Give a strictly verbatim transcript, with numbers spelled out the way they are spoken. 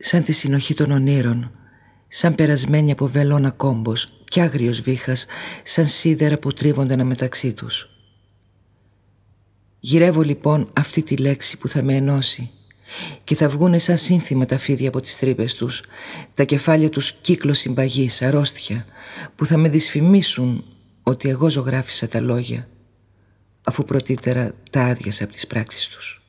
σαν τη συνοχή των ονείρων, σαν περασμένη από βελόνα κόμπος κι άγριος βήχας, σαν σίδερα που τρίβονταν μεταξύ τους. Γυρεύω λοιπόν αυτή τη λέξη που θα με ενώσει και θα βγούνε σαν σύνθημα τα φίδια από τις τρύπες τους, τα κεφάλια τους κύκλος συμπαγής, αρρώστια, που θα με δυσφημίσουν ότι εγώ ζωγράφισα τα λόγια, αφού πρωτήτερα τα άδειασα από τις πράξεις τους.